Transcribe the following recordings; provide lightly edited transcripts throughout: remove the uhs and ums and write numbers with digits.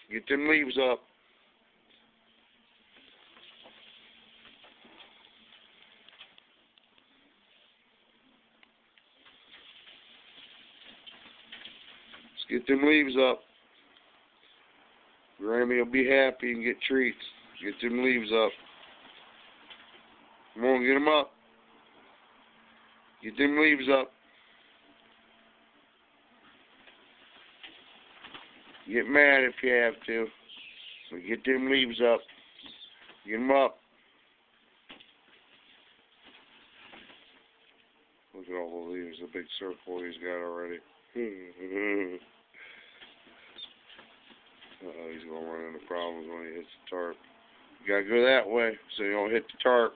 Get them leaves up. Let's get them leaves up. Grammy will be happy and get treats. Get them leaves up. Come on, get them up. Get them leaves up. Get mad if you have to. But get them leaves up. Get them up. Look at all the leaves, the big circle he's got already. He's going to run into problems when he hits the tarp. You got to go that way so you don't hit the tarp.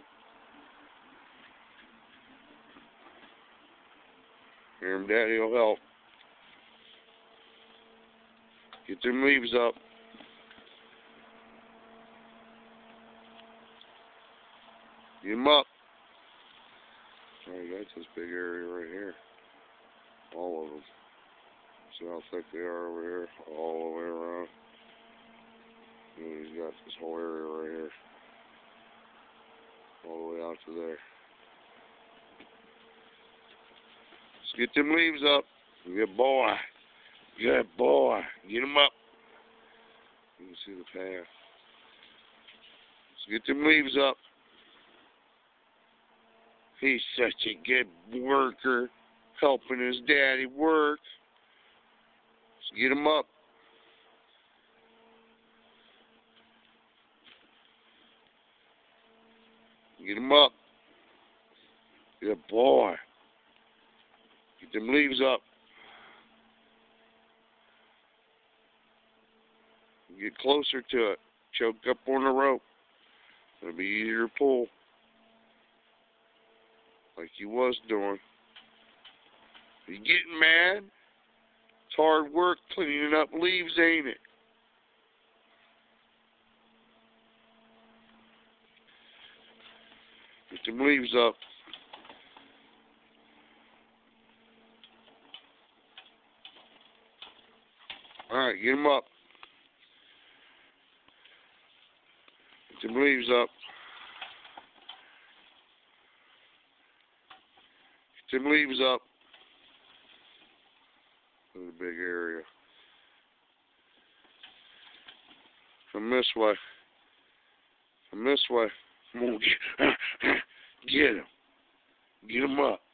Hear him, Daddy will help. Get them leaves up. Get them up. Oh, that's this big area right here. All of them. See how thick they are over here? All the way around. And he's got this whole area right here. All the way out to there. Let's get them leaves up. Good boy. Good boy. Get them up. You can see the path. Let's get them leaves up. He's such a good worker, helping his daddy work. Let's get him up. Get him up. Good boy. Get them leaves up. Get closer to it. Choke up on the rope. It'll be easier to pull. Like you was doing. You getting mad? It's hard work cleaning up leaves, ain't it? Get them leaves up. Alright, get them up. Get them leaves up. Get them leaves up. This is a big area. Come this way. Come this way. Come on, get him. Get him up.